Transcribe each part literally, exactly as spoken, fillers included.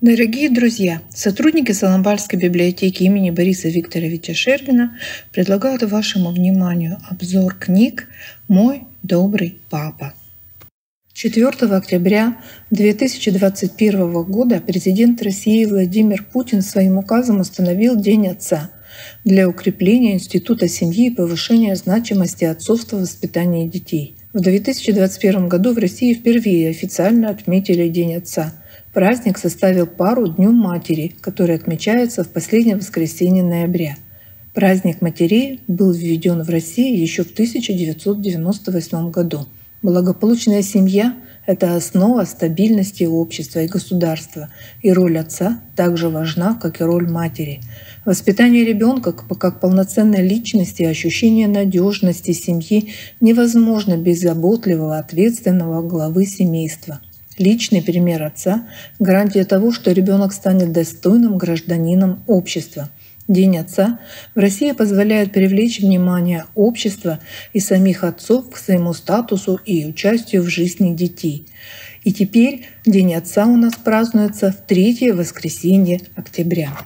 Дорогие друзья, сотрудники Соломбальской библиотеки имени Бориса Викторовича Шербина предлагают вашему вниманию обзор книг «Мой добрый папа». четвёртого октября две тысячи двадцать первого года президент России Владимир Путин своим указом установил День отца для укрепления института семьи и повышения значимости отцовства в воспитании детей. В две тысячи двадцать первом году в России впервые официально отметили День отца. Праздник составил пару Дню матери, который отмечается в последнее воскресенье ноября. Праздник матерей был введен в России еще в тысяча девятьсот девяносто восьмом году. Благополучная семья – это основа стабильности общества и государства, и роль отца также важна, как и роль матери. Воспитание ребенка как полноценной личности и ощущение надежности семьи невозможно без заботливого, ответственного главы семейства. Личный пример отца – гарантия того, что ребенок станет достойным гражданином общества. День отца в России позволяет привлечь внимание общества и самих отцов к своему статусу и участию в жизни детей. И теперь День отца у нас празднуется в третье воскресенье октября.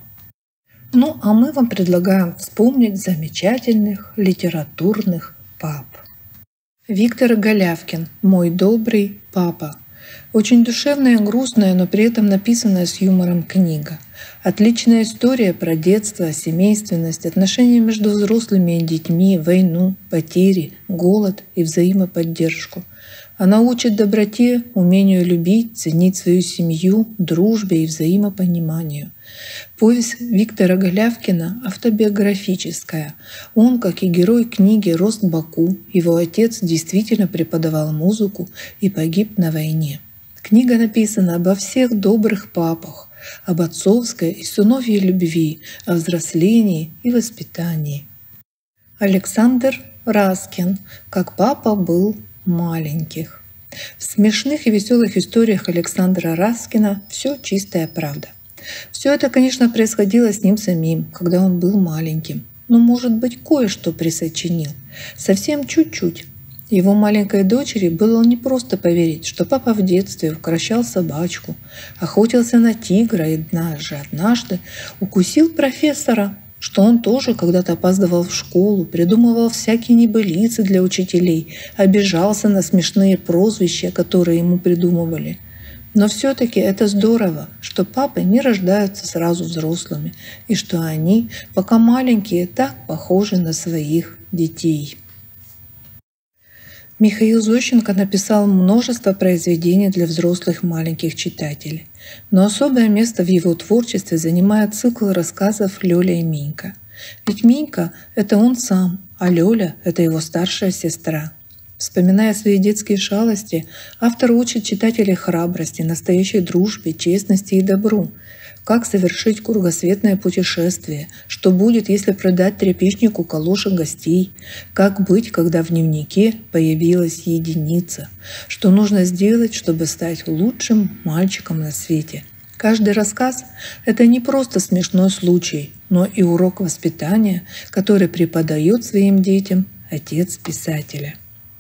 Ну а мы вам предлагаем вспомнить замечательных литературных пап. Виктор Голявкин «Мой добрый папа». Очень душевная, грустная, но при этом написанная с юмором книга. Отличная история про детство, семейственность, отношения между взрослыми и детьми, войну, потери, голод и взаимоподдержку. Она учит доброте, умению любить, ценить свою семью, дружбе и взаимопониманию. Повесть Виктора Голявкина автобиографическая. Он, как и герой книги, рос в Баку. Его отец действительно преподавал музыку и погиб на войне. Книга написана обо всех добрых папах, об отцовской и сыновьей любви, о взрослении и воспитании. Александр Раскин «Как папа был маленьких». В смешных и веселых историях Александра Раскина все чистая правда. Все это, конечно, происходило с ним самим, когда он был маленьким. Но, может быть, кое-что присочинил. Совсем чуть-чуть. Его маленькой дочери было непросто поверить, что папа в детстве укращал собачку, охотился на тигра и даже однажды укусил профессора, что он тоже когда-то опаздывал в школу, придумывал всякие небылицы для учителей, обижался на смешные прозвища, которые ему придумывали. Но все-таки это здорово, что папы не рождаются сразу взрослыми, и что они, пока маленькие, так похожи на своих детей. Михаил Зощенко написал множество произведений для взрослых маленьких читателей, но особое место в его творчестве занимает цикл рассказов «Лёля и Минька». Ведь Минька – это он сам, а Лёля – это его старшая сестра. Вспоминая свои детские шалости, автор учит читателей храбрости, настоящей дружбе, честности и добру. Как совершить кругосветное путешествие, что будет, если продать тряпичнику калоши гостей, как быть, когда в дневнике появилась единица, что нужно сделать, чтобы стать лучшим мальчиком на свете. Каждый рассказ – это не просто смешной случай, но и урок воспитания, который преподает своим детям отец писателя.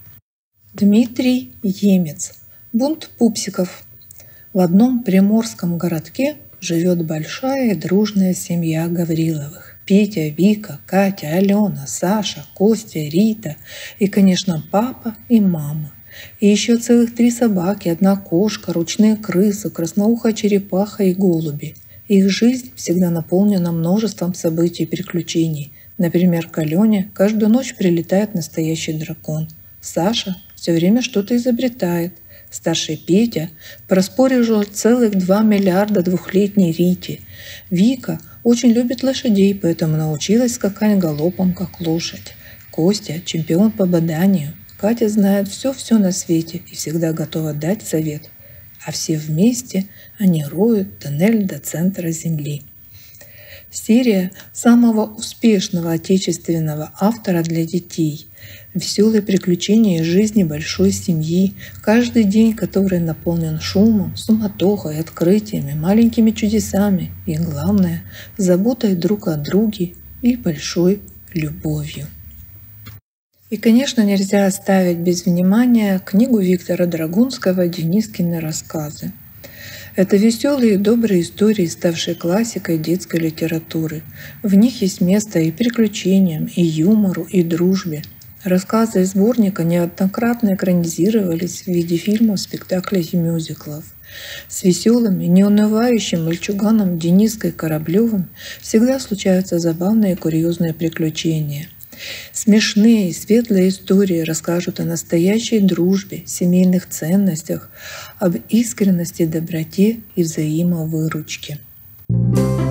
Дмитрий Емец. Бунт пупсиков. В одном приморском городке живет большая и дружная семья Гавриловых. Петя, Вика, Катя, Алена, Саша, Костя, Рита и, конечно, папа и мама. И еще целых три собаки, одна кошка, ручные крысы, красноухая черепаха и голуби. Их жизнь всегда наполнена множеством событий и приключений. Например, к Алене каждую ночь прилетает настоящий дракон. Саша все время что-то изобретает. Старший Петя проспорил целых два миллиарда двухлетней Рите. Вика очень любит лошадей, поэтому научилась скакать галопом, как лошадь. Костя – чемпион по баданию. Катя знает все-все на свете и всегда готова дать совет. А все вместе они роют тоннель до центра Земли. Серия самого успешного отечественного автора для детей. Веселые приключения жизни большой семьи, каждый день, который наполнен шумом, суматохой, открытиями, маленькими чудесами и, главное, заботой друг о друге и большой любовью. И, конечно, нельзя оставить без внимания книгу Виктора Драгунского «Денискины рассказы». Это веселые и добрые истории, ставшие классикой детской литературы. В них есть место и приключениям, и юмору, и дружбе. Рассказы из сборника неоднократно экранизировались в виде фильмов, спектаклей и мюзиклов. С веселым и неунывающим мальчуганом Дениской Кораблевым всегда случаются забавные и курьезные приключения. Смешные и светлые истории расскажут о настоящей дружбе, семейных ценностях, об искренности, доброте и взаимовыручке.